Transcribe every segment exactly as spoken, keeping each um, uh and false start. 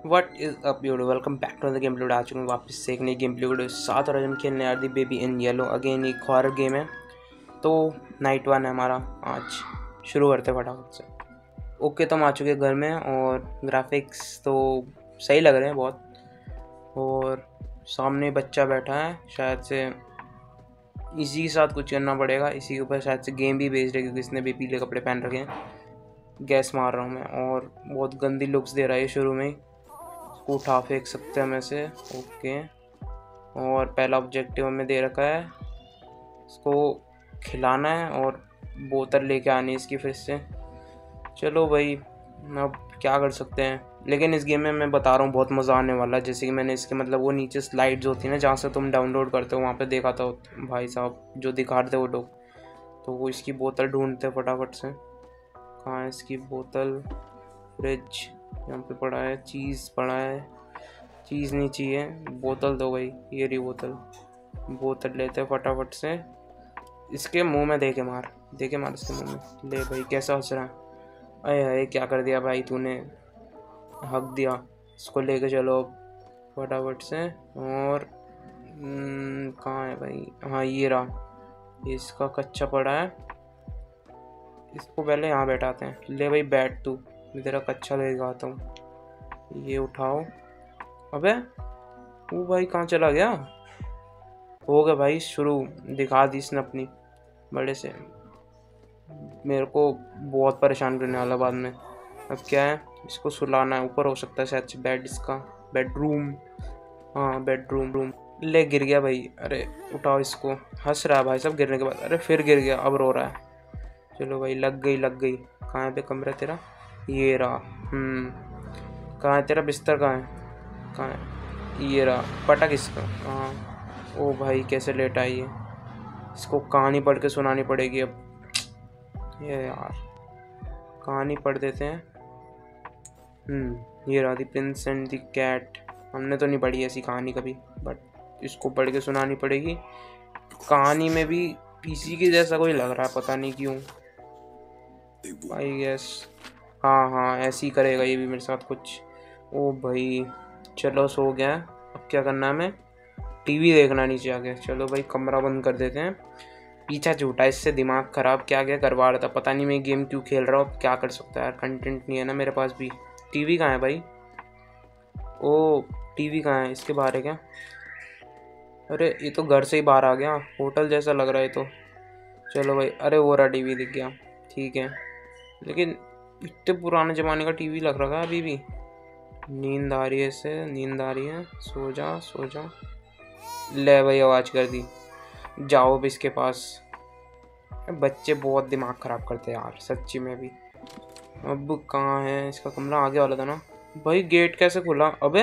What is up video, welcome back to the game play. आ चुके हैं वापस से एक नई गेम प्ले वीडियो साथ। और आज हम खेलने यार the baby in yellow again. एक हॉरर गेम है, तो नाइट वन है हमारा। आज शुरू करते हैं फटाफट से। ओके, तो हम आ चुके हैं घर में और ग्राफिक्स तो सही लग रहे हैं बहुत। और सामने बच्चा बैठा है, शायद से इसी के साथ कुछ करना पड़ेगा। इसी के ऊपर शायद से गेम भी भेज रहे, क्योंकि इसने भी पीले कपड़े पहन रखे हैं। गैस मार रहा हूँ मैं, और बहुत गंदी लुक्स दे रहा है शुरू में ही। इसको उठा फेंक सकते हैं हमें से। ओके, और पहला ऑब्जेक्टिव हमें दे रखा है, इसको खिलाना है और बोतल लेके आनी है इसकी फिर से। चलो भाई, अब क्या कर सकते हैं। लेकिन इस गेम में मैं बता रहा हूँ बहुत मज़ा आने वाला है। जैसे कि मैंने इसके मतलब वो नीचे स्लाइड्स होती है ना, जहाँ से तुम डाउनलोड करते हो, वहाँ पे देखा था भाई साहब जो दिखा रहे थे वो लोग। तो वो इसकी बोतल ढूंढते फटाफट से। कहाँ है इसकी बोतल? फ्रिज यहाँ पे पड़ा है, चीज़ पड़ा है। चीज़ नहीं चाहिए, बोतल दो भाई। ये रही बोतल। बोतल लेते हैं फटाफट से। इसके मुंह में देके मार, देके मार इसके मुंह में। ले भाई, कैसा हंस रहा है। अरे अरे क्या कर दिया भाई तूने, हक दिया। इसको लेके चलो फटाफट से। और कहाँ है भाई? हाँ ये रहा, इसका कच्चा पड़ा है। इसको पहले यहाँ बैठाते हैं। ले भाई बैठ तू, मैं तेरा कच्चा लेके आता हूँ। ये उठाओ। अबे वो भाई कहाँ चला गया? हो गया भाई शुरू, दिखा दी इसने अपनी बड़े से। मेरे को बहुत परेशान करने वाला बाद में। अब क्या है, इसको सुलाना है। ऊपर हो सकता है शायद से बेड, इसका बेडरूम। हाँ बेडरूम रूम। ले गिर गया भाई। अरे उठाओ इसको। हंस रहा है भाई साहब गिरने के बाद। अरे फिर गिर गया, अब रो रहा है। चलो भाई, लग गई लग गई। कहाँ है पे कमरा तेरा? ये रहा। हम्म कहाँ है तेरा बिस्तर? कहाँ है कहाँ है? ये रहा। पटक इसका। हाँ। ओ भाई कैसे लेट आई है। इसको कहानी पढ़ के सुनानी पड़ेगी अब। ये यार, कहानी पढ़ देते हैं। हम्म ये रहा, the prince and the cat. हमने तो नहीं पढ़ी ऐसी कहानी कभी, बट इसको पढ़ के सुनानी पड़ेगी। कहानी में भी पीसी के जैसा कोई लग रहा है, पता नहीं क्यों। आई गेस हाँ हाँ ऐसे ही करेगा ये भी मेरे साथ कुछ। ओ भाई चलो, सो गया। अब क्या करना है हमें? टीवी देखना नीचे आ गया। चलो भाई कमरा बंद कर देते हैं। पीछा झूठा, इससे दिमाग ख़राब क्या क्या करवा रहा था, पता नहीं मैं गेम क्यों खेल रहा हूँ। अब क्या कर सकता है यार, कंटेंट नहीं है ना मेरे पास भी। टीवी कहाँ है भाई? ओ टीवी कहाँ है? इसके बाहर है क्या? अरे ये तो घर से ही बाहर आ गया, होटल जैसा लग रहा है तो। चलो भाई, अरे वो रहा टीवी दिख गया। ठीक है, लेकिन इतने पुराने ज़माने का टीवी लग रहा है अभी भी। नींद आ रही है इससे, नींद आ रही है। सो जा सो जा। ले भाई आवाज़ कर दी, जाओ भी इसके पास। बच्चे बहुत दिमाग ख़राब करते हैं यार सच्ची में भी। अब कहाँ है इसका कमरा? आगे वाला था ना भाई। गेट कैसे खुला? अबे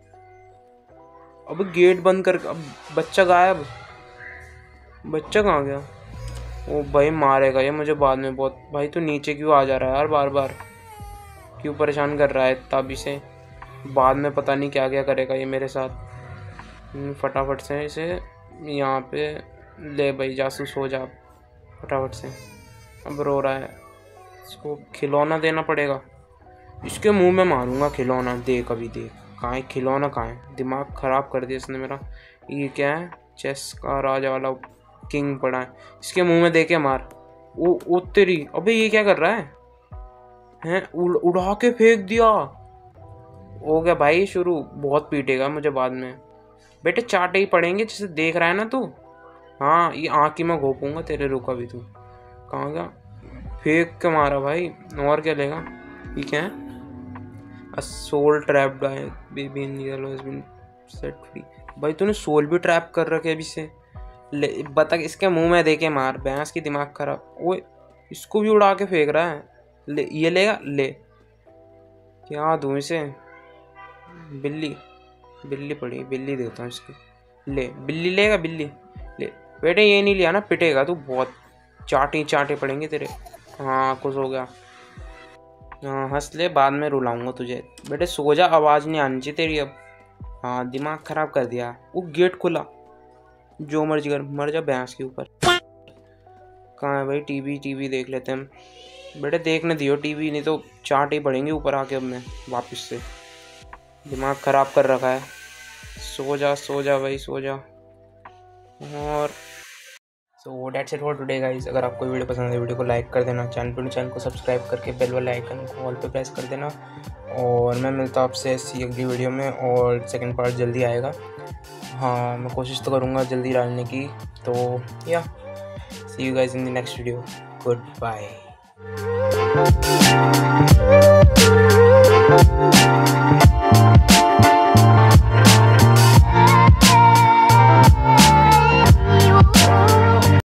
अबे गेट बंद कर। अब बच्चा गायब। बच्चा कहाँ गया? ओ भाई मारेगा ये मुझे बाद में बहुत। भाई तू नीचे क्यों आ जा रहा है यार बार बार? क्यों परेशान कर रहा है तभी से? बाद में पता नहीं क्या क्या करेगा ये मेरे साथ। फटाफट से इसे यहाँ पे ले भाई, जासूस हो जा फटाफट से। अब रो रहा है, इसको खिलौना देना पड़ेगा। इसके मुंह में मारूंगा खिलौना। देख अभी देख, कहाँ है खिलौना? कहाँ है? दिमाग ख़राब कर दिया इसने मेरा। ये क्या है? चेस का राजा वाला किंग पड़ा है, इसके मुंह में दे के मार। ओ ओ तेरी, अबे ये क्या कर रहा है? हैं उड़, उड़ा के फेंक दिया। हो गया भाई शुरू, बहुत पीटेगा मुझे बाद में। बेटे चाटे ही पड़ेंगे जिसे देख रहा है ना तू। हाँ ये आँख ही में घोपूंगा तेरे। रुका भी तू, कहाँ गया? फेंक के मारा भाई, और क्या लेगा? ठीक है, a soul trapped by baby in yellow has been set free. भाई तूने सोल भी ट्रैप कर रखे अभी से। ले बता, इसके मुंह में देके मार। भैंस की दिमाग खराब। ओए इसको भी उड़ा के फेंक रहा है। ले ये लेगा। ले क्या दूँ इसे? बिल्ली, बिल्ली पड़ी, बिल्ली देता हूँ इसको। ले बिल्ली लेगा, बिल्ली ले। बेटे ये नहीं लिया ना, पिटेगा तू बहुत। चाटे चाटे पड़ेंगे तेरे। हाँ कुछ हो गया। हाँ हंस ले, बाद में रुलाऊंगा तुझे। बेटे सो जा, आवाज़ नहीं आनी चाहिए तेरी अब। हाँ दिमाग ख़राब कर दिया। वो गेट खुला, जो मर्जी कर, मर जा भैंस के ऊपर। कहाँ है भाई टीवी? टीवी देख लेते हैं हम। बेटे देखने दियो टीवी, नहीं तो चाट ही पड़ेंगे ऊपर आके अब मैं वापस से। दिमाग ख़राब कर रखा है। सो जा सो जा भाई सो जा। और so that's it for today guys. अगर आपको वीडियो पसंद है वीडियो को लाइक कर देना, चैनल पर चैनल को सब्सक्राइब करके बेल वाले आइकन को ऑल पे प्रेस कर देना। और मैं मिलता हूँ आपसे ऐसी अगली वीडियो में, और सेकंड पार्ट जल्दी आएगा। हाँ, मैं कोशिश तो करूँगा जल्दी डालने की। तो या see you guys in the next video. Good bye.